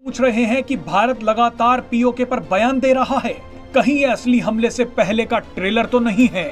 पूछ रहे हैं कि भारत लगातार पीओके पर बयान दे रहा है, कहीं ये असली हमले से पहले का ट्रेलर तो नहीं है।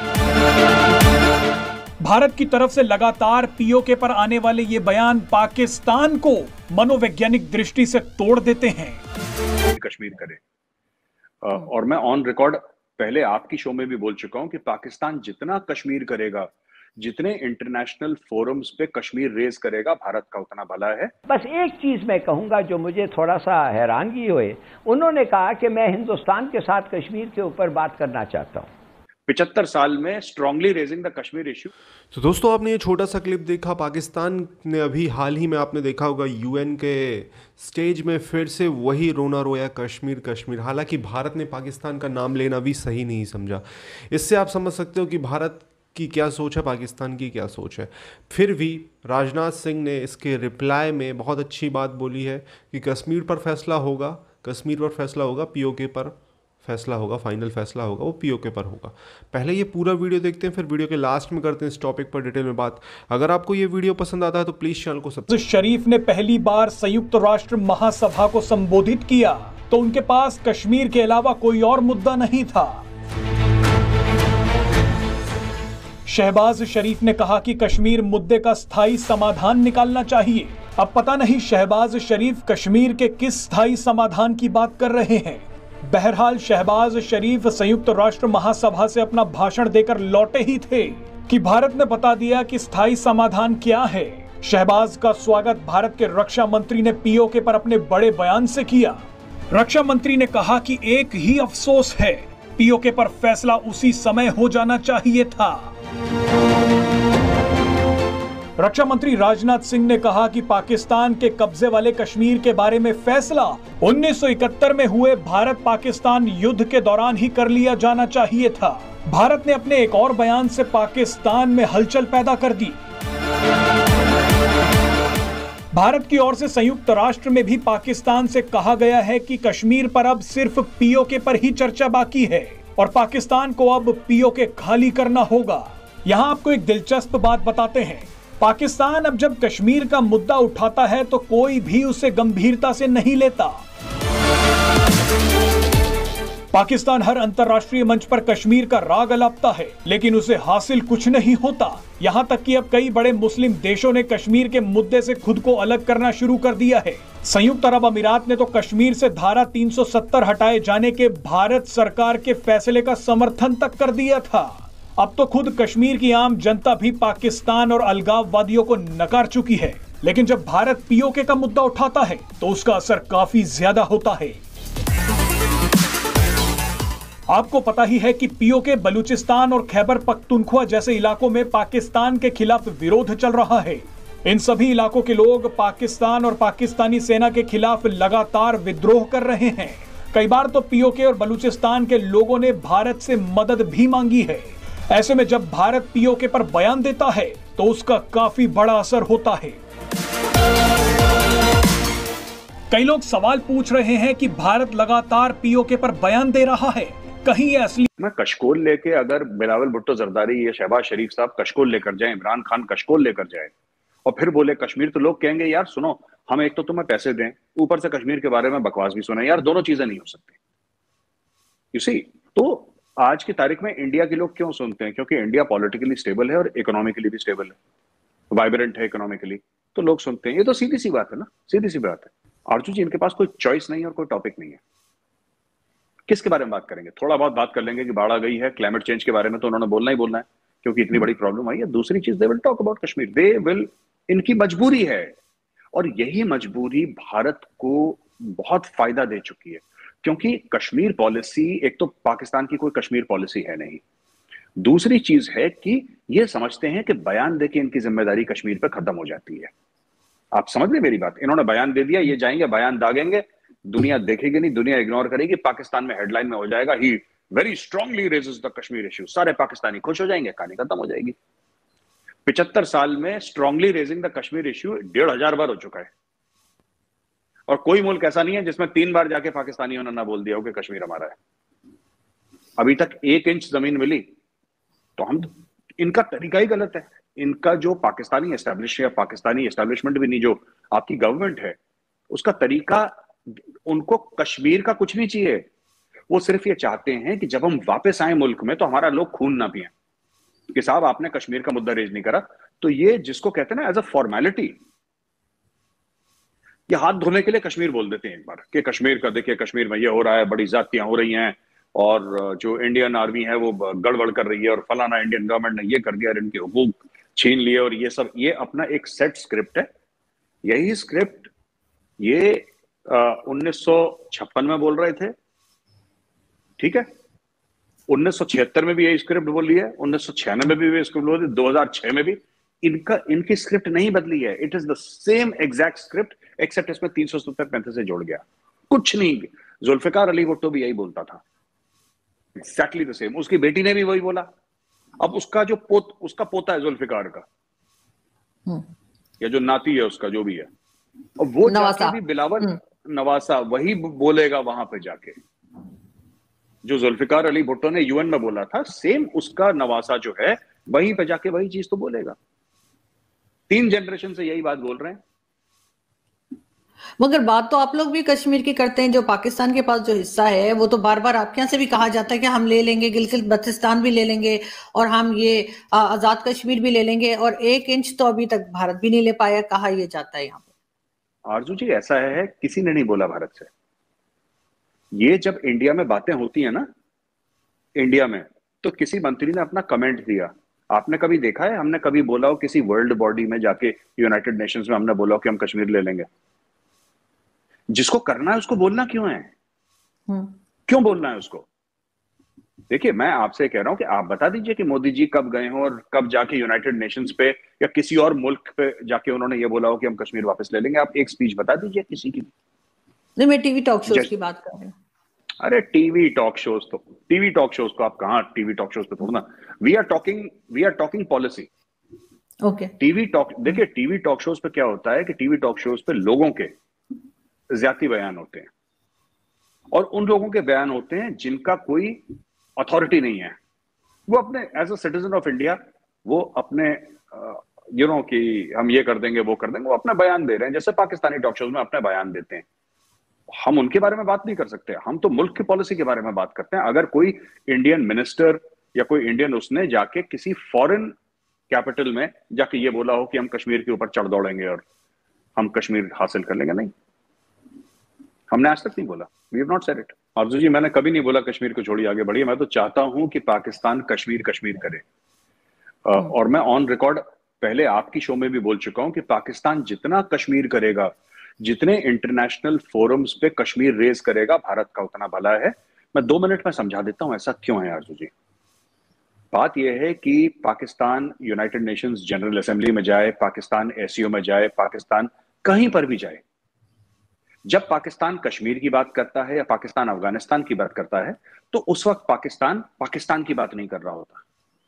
भारत की तरफ से लगातार पीओके पर आने वाले ये बयान पाकिस्तान को मनोवैज्ञानिक दृष्टि से तोड़ देते हैं। कश्मीर करे और मैं ऑन रिकॉर्ड पहले आपकी शो में भी बोल चुका हूं कि पाकिस्तान जितना कश्मीर करेगा, जितने इंटरनेशनल फोरम्स पे कश्मीर रेज करेगा, भारत का उतना भला है। बस एक चीज मैं कहूंगा जो मुझे थोड़ा सा हैरानगी हुई, उन्होंने कहा कि मैं हिंदुस्तान के साथ कश्मीर के ऊपर बात करना चाहता हूं। 75 साल में strongly raising the Kashmir issue. तो दोस्तों, आपने ये छोटा सा क्लिप देखा। पाकिस्तान ने अभी हाल ही में, आपने देखा होगा, यूएन के स्टेज में फिर से वही रोना रोया, कश्मीर कश्मीर। हालांकि भारत ने पाकिस्तान का नाम लेना भी सही नहीं समझा। इससे आप समझ सकते हो कि भारत की क्या सोच है, पाकिस्तान की क्या सोच है। फिर भी राजनाथ सिंह ने इसके रिप्लाई में बहुत अच्छी बात बोली है कि कश्मीर पर फैसला होगा, कश्मीर पर फैसला होगा, पीओके पर फैसला होगा, फाइनल फैसला होगा, वो पीओके पर होगा। पहले ये पूरा वीडियो देखते हैं, फिर वीडियो के लास्ट में करते हैं इस टॉपिक पर डिटेल में बात। अगर आपको ये वीडियो पसंद आता है तो प्लीज चैनल को सब्सक्राइब। शरीफ ने पहली बार संयुक्त राष्ट्र महासभा को संबोधित किया तो उनके पास कश्मीर के अलावा कोई और मुद्दा नहीं था। शहबाज शरीफ ने कहा कि कश्मीर मुद्दे का स्थायी समाधान निकालना चाहिए। अब पता नहीं शहबाज शरीफ कश्मीर के किस स्थायी समाधान की बात कर रहे हैं। बहरहाल शहबाज शरीफ संयुक्त राष्ट्र महासभा से अपना भाषण देकर लौटे ही थे कि भारत ने बता दिया कि स्थायी समाधान क्या है। शहबाज का स्वागत भारत के रक्षा मंत्री ने पीओके पर अपने बड़े बयान से किया। रक्षा मंत्री ने कहा कि एक ही अफसोस है, पीओके पर फैसला उसी समय हो जाना चाहिए था। रक्षा मंत्री राजनाथ सिंह ने कहा कि पाकिस्तान के कब्जे वाले कश्मीर के बारे में फैसला 1971 में हुए भारत पाकिस्तान युद्ध के दौरान ही कर लिया जाना चाहिए था। भारत ने अपने एक और बयान से पाकिस्तान में हलचल पैदा कर दी। भारत की ओर से संयुक्त राष्ट्र में भी पाकिस्तान से कहा गया है कि कश्मीर पर अब सिर्फ पीओके पर ही चर्चा बाकी है और पाकिस्तान को अब पीओके खाली करना होगा। यहाँ आपको एक दिलचस्प बात बताते हैं। पाकिस्तान अब जब कश्मीर का मुद्दा उठाता है तो कोई भी उसे गंभीरता से नहीं लेता। पाकिस्तान हर अंतर्राष्ट्रीय मंच पर कश्मीर का राग अलापता है, लेकिन उसे हासिल कुछ नहीं होता। यहाँ तक कि अब कई बड़े मुस्लिम देशों ने कश्मीर के मुद्दे से खुद को अलग करना शुरू कर दिया है। संयुक्त अरब अमीरात ने तो कश्मीर से धारा 370 हटाए जाने के भारत सरकार के फैसले का समर्थन तक कर दिया था। अब तो खुद कश्मीर की आम जनता भी पाकिस्तान और अलगाववादियों को नकार चुकी है। लेकिन जब भारत पीओके का मुद्दा उठाता है तो उसका असर काफी ज्यादा होता है। आपको पता ही है कि पीओके बलूचिस्तान और खैबर पख्तूनख्वा जैसे इलाकों में पाकिस्तान के खिलाफ विरोध चल रहा है। इन सभी इलाकों के लोग पाकिस्तान और पाकिस्तानी सेना के खिलाफ लगातार विद्रोह कर रहे हैं। कई बार तो पीओके और बलूचिस्तान के लोगों ने भारत से मदद भी मांगी है। ऐसे में जब भारत पीओके पर बयान देता है तो उसका काफी बड़ा असर होता है। कई लोग सवाल पूछ रहे हैं कि भारत लगातार पीओके पर बयान दे रहा है, कहीं ये असली। मैं कशकोल लेके, अगर बिलावल भुट्टो जरदारी या शहबाज शरीफ साहब कशकोल लेकर जाए, इमरान खान कशकोल लेकर जाए और फिर बोले कश्मीर, तो लोग कहेंगे यार सुनो, हम एक तो तुम्हें पैसे दें, ऊपर से कश्मीर के बारे में बकवास भी सुने। यार दोनों चीजें नहीं हो सकती। यू सी, तो आज की तारीख में इंडिया के लोग क्यों सुनते हैं? क्योंकि इंडिया पॉलिटिकली स्टेबल है और इकोनॉमिकली भी स्टेबल है, वाइब्रेंट है इकोनॉमिकली, तो लोग सुनते हैं। ये तो सीधी सी बात है ना, सीधी सी बात है। अर्जुन जी, इनके पास कोई चॉइस नहीं है और कोई टॉपिक नहीं है। किसके बारे में बात करेंगे? थोड़ा बहुत बात कर लेंगे कि बाढ़ आ गई है, क्लाइमेट चेंज के बारे में तो उन्होंने बोलना ही बोलना है क्योंकि इतनी बड़ी प्रॉब्लम आई है। दूसरी चीज, they will talk about Kashmir. They will, इनकी मजबूरी है और यही मजबूरी भारत को बहुत फायदा दे चुकी है, क्योंकि कश्मीर पॉलिसी, एक तो पाकिस्तान की कोई कश्मीर पॉलिसी है नहीं, दूसरी चीज है कि ये समझते हैं कि बयान देके इनकी जिम्मेदारी कश्मीर पर खत्म हो जाती है। आप समझ रहे मेरी बात? इन्होंने बयान दे दिया, ये जाएंगे बयान दागेंगे, दुनिया देखेगी नहीं, दुनिया इग्नोर करेगी, पाकिस्तान में हेडलाइन में हो जाएगा he very strongly raises the Kashmir issue, सारे पाकिस्तानी खुश हो जाएंगे, कहानी खत्म हो जाएगी। 75 साल में strongly raising the Kashmir issue 1500 बार हो चुका है और कोई मुल्क ऐसा नहीं है जिसमें 3 बार जाके पाकिस्तानियों ने ना बोल दिया हो कि कश्मीर हमारा है। अभी तक 1 इंच जमीन मिली। तो हम, इनका तरीका ही गलत है। इनका जो पाकिस्तानी एस्टैब्लिशमेंट भी नहीं, जो आपकी गवर्नमेंट है, उसका तरीका उनको कश्मीर का कुछ नहीं चाहिए। वो सिर्फ ये चाहते हैं कि जब हम वापस आए मुल्क में तो हमारा लोग खून ना पिए कि साहब आपने कश्मीर का मुद्दा रेज नहीं करा। तो ये जिसको कहते हैं ना एज अ फॉर्मेलिटी, ये हाथ धोने के लिए कश्मीर बोल देते हैं एक बार कि कश्मीर का देखिए, कश्मीर में ये हो रहा है, बड़ी ज्यादतियां हो रही हैं और जो इंडियन आर्मी है वो गड़बड़ कर रही है और फलाना इंडियन गवर्नमेंट ने ये कर दिया और इनके हुकूक छीन लिए और ये सब, ये अपना एक सेट स्क्रिप्ट है। यही स्क्रिप्ट ये 1956 में बोल रहे थे, ठीक है, 1976 में भी यही स्क्रिप्ट बोली है, 1996 में भी स्क्रिप्ट बोली, 2006 में भी। इनकी स्क्रिप्ट नहीं बदली है। It is the same exact script, except इसमें 370-35 से जोड़ गया, कुछ नहीं। जुल्फिकार अली भुट्टो भी यही बोलता था, एग्जैक्टली द सेम। उसकी बेटी ने भी वही बोला। अब उसका जो उसका पोता है जुल्फिकार का, या जो नाती है उसका, जो भी है, और वो जाके भी बिलावल नवासा वही बोलेगा वहां पे जाके जो जुल्फिकार अली भुट्टो ने यूएन में बोला था, सेम उसका नवासा जो है वहीं पे जाके वही चीज तो बोलेगा। 3 जनरेशन से यही बात बोल रहे हैं। मगर बात तो आप लोग भी कश्मीर की करते हैं, जो पाकिस्तान के पास जो हिस्सा है वो तो बार बार आपके यहाँ से भी कहा जाता है कि हम ले लेंगे, गिलगित बल्तिस्तान भी ले लेंगे और हम ये आजाद कश्मीर भी ले लेंगे, और 1 इंच तो अभी तक भारत भी नहीं ले पाया, कहा यह जाता है यहाँ पे। आरजू जी ऐसा है, किसी ने नहीं बोला भारत से। ये जब इंडिया में बातें होती है ना, इंडिया में, तो किसी मंत्री ने अपना कमेंट दिया। आपने कभी देखा है हमने कभी बोला हो किसी वर्ल्ड बॉडी में जाके, यूनाइटेड नेशंस में हमने बोला हो कि हम कश्मीर ले लेंगे? जिसको करना है उसको बोलना क्यों है? क्यों बोलना है उसको? देखिए मैं आपसे कह रहा हूं कि आप बता दीजिए कि मोदी जी कब गए हो और कब जाके यूनाइटेड नेशंस पे या किसी और मुल्क पे जाके उन्होंने ये बोला हो कि हम कश्मीर वापस ले लेंगे। आप एक स्पीच बता दीजिए किसी की। नहीं, मैं टीवी टॉक शोज की बात कर रही हूँ। अरे टीवी टॉक शोज को आप कहाँ टीवी टॉक शोज पे थोड़ा, we are talking policy. Okay, TV talk, देखिए टीवी टॉक शोज पे क्या होता है कि टीवी टॉक शोज पे लोगों के ज्यादा बयान होते हैं, और उन लोगों के बयान होते हैं जिनका कोई अथॉरिटी नहीं है। वो अपने as a citizen of India, वो अपने कि हम ये कर देंगे वो कर देंगे, वो अपना बयान दे रहे हैं, जैसे पाकिस्तानी टॉक शोज में अपने बयान देते हैं। हम उनके बारे में बात नहीं कर सकते, हम तो मुल्क की पॉलिसी के बारे में बात करते हैं। अगर कोई इंडियन मिनिस्टर या कोई इंडियन उसने जाके किसी फॉरेन कैपिटल में जाके ये बोला हो कि हम कश्मीर के ऊपर चढ़ दौड़ेंगे और हम कश्मीर हासिल कर लेंगे, नहीं, हमने आज तक नहीं बोला। We have not said it. Arzoo ji मैंने कभी नहीं बोला कश्मीर को छोड़िए आगे बढ़िए। मैं तो चाहता हूं कि पाकिस्तान कश्मीर करे। और मैं ऑन रिकॉर्ड पहले आपकी शो में भी बोल चुका हूं कि पाकिस्तान जितना कश्मीर करेगा, जितने इंटरनेशनल फोरम्स पे कश्मीर रेज करेगा, भारत का उतना भला है। मैं 2 मिनट में समझा देता हूं ऐसा क्यों है आरजू जी। बात यह है कि Pakistan United Nations General Assembly में जाए, पाकिस्तान एससीओ में जाए, पाकिस्तान कहीं पर भी जाए, जब पाकिस्तान कश्मीर की बात करता है या पाकिस्तान अफगानिस्तान की बात करता है, तो उस वक्त पाकिस्तान की बात नहीं कर रहा होता।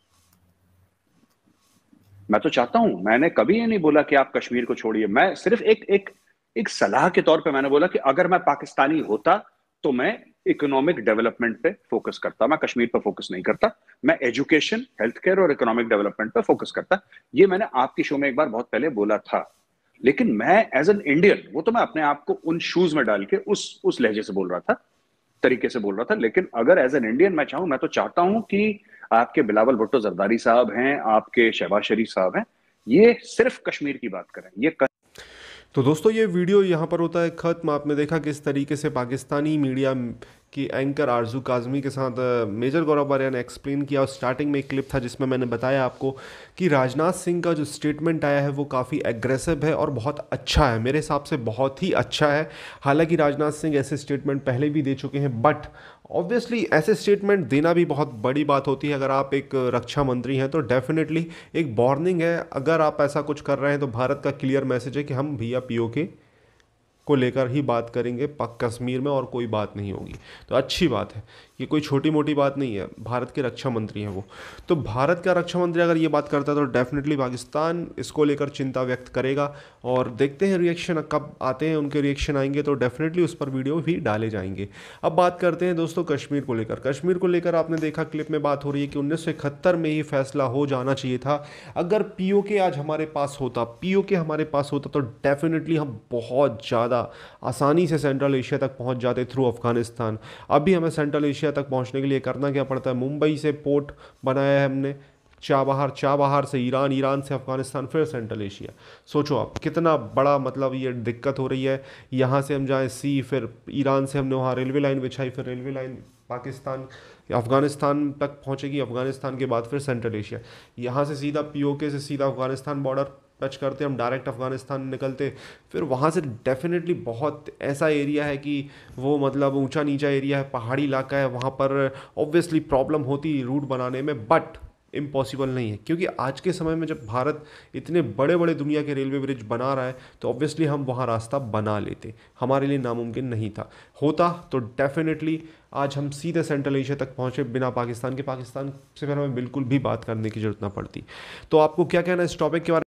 मैं तो चाहता हूं, मैंने कभी ये नहीं बोला कि आप कश्मीर को छोड़िए। मैं सिर्फ एक सलाह के तौर पे मैंने बोला कि अगर मैं पाकिस्तानी होता तो मैं इकोनॉमिक डेवलपमेंट पे फोकस करता, मैं कश्मीर पे फोकस नहीं करता। मैं एजुकेशन, हेल्थ केयर और इकोनॉमिक डेवलपमेंट पे फोकस करता। ये मैंने आपकी शो में एक बार बहुत पहले बोला था। लेकिन मैं एज एन इंडियन, वो तो मैं अपने आप को उन शूज में डाल के उस लहजे से बोल रहा था, तरीके से बोल रहा था। लेकिन अगर एज एन इंडियन मैं चाहूं, मैं तो चाहता हूं कि आपके बिलावल भुट्टो जरदारी साहब हैं, आपके शहबाज शरीफ साहब हैं, ये सिर्फ कश्मीर की बात करें। ये तो दोस्तों ये वीडियो यहाँ पर होता है ख़त्म। आपने देखा किस तरीके से पाकिस्तानी मीडिया की एंकर आरजू काज़मी के साथ मेजर गौरव बारिया ने एक्सप्लेन किया। और स्टार्टिंग में एक क्लिप था जिसमें मैंने बताया आपको कि राजनाथ सिंह का जो स्टेटमेंट आया है वो काफ़ी एग्रेसिव है और बहुत अच्छा है, मेरे हिसाब से बहुत ही अच्छा है। हालांकि राजनाथ सिंह ऐसे स्टेटमेंट पहले भी दे चुके हैं, बट ऑब्वियसली ऐसे स्टेटमेंट देना भी बहुत बड़ी बात होती है। अगर आप एक रक्षा मंत्री हैं तो डेफिनेटली एक वार्निंग है। अगर आप ऐसा कुछ कर रहे हैं तो भारत का क्लियर मैसेज है कि हम भैया पीओके को लेकर ही बात करेंगे, कश्मीर में और कोई बात नहीं होगी। तो अच्छी बात है, ये कोई छोटी मोटी बात नहीं है। भारत के रक्षा मंत्री हैं वो, तो भारत का रक्षा मंत्री अगर ये बात करता है तो डेफिनेटली पाकिस्तान इसको लेकर चिंता व्यक्त करेगा। और देखते हैं रिएक्शन कब आते हैं, उनके रिएक्शन आएंगे तो डेफिनेटली उस पर वीडियो भी डाले जाएंगे। अब बात करते हैं दोस्तों कश्मीर को लेकर। कश्मीर को लेकर आपने देखा क्लिप में बात हो रही है कि 1971 में ही फैसला हो जाना चाहिए था। अगर पीओके आज हमारे पास होता, पीओके हमारे पास होता तो डेफिनेटली हम बहुत ज़्यादा ज़्यादा आसानी से सेंट्रल एशिया तक पहुंच जाते थ्रू अफ़गानिस्तान। अभी हमें सेंट्रल एशिया तक पहुंचने के लिए करना क्या पड़ता है, मुंबई से पोर्ट बनाया है हमने, चाबहार से ईरान, ईरान से अफ़गानिस्तान, फिर सेंट्रल एशिया। सोचो आप कितना बड़ा मतलब ये दिक्कत हो रही है। यहाँ से हम जाएँ सी, फिर ईरान से हमने वहाँ रेलवे लाइन बिछाई, फिर रेलवे लाइन पाकिस्तान अफ़गानिस्तान तक पहुँचेगी, अफ़गानिस्तान के बाद फिर सेंट्रल एशिया। यहाँ से सीधा पीओके से सीधा अफ़गानिस्तान बॉर्डर टच करते हम, डायरेक्ट अफ़गानिस्तान निकलते। फिर वहाँ से डेफिनेटली बहुत ऐसा एरिया है कि वो मतलब ऊंचा नीचा एरिया है, पहाड़ी इलाका है, वहाँ पर ऑब्वियसली प्रॉब्लम होती रूट बनाने में, बट इम्पॉसिबल नहीं है। क्योंकि आज के समय में जब भारत इतने बड़े बड़े दुनिया के रेलवे ब्रिज बना रहा है तो ऑब्वियसली हम वहाँ रास्ता बना लेते, हमारे लिए नामुमकिन नहीं था। होता तो डेफिनेटली आज हम सीधे सेंट्रल एशिया तक पहुँचे बिना पाकिस्तान के। पाकिस्तान से फिर हमें बिल्कुल भी बात करने की जरूरत ना पड़ती। तो आपको क्या कहना है इस टॉपिक के बारे में?